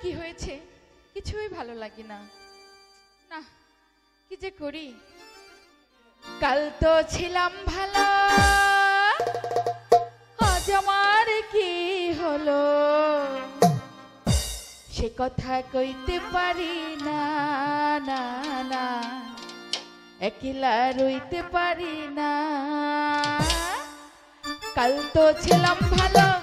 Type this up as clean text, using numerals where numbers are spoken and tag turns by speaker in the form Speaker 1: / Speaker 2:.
Speaker 1: কি হয়েছে? কিছুই ভালো লাগে না। না, কি যে করি। কাল তো ছিলাম ভালো, আজ আমার কি হলো সে কথা কইতে পারি না। না না, একলা রইতে পারি না। কাল তো ছিলাম ভালো,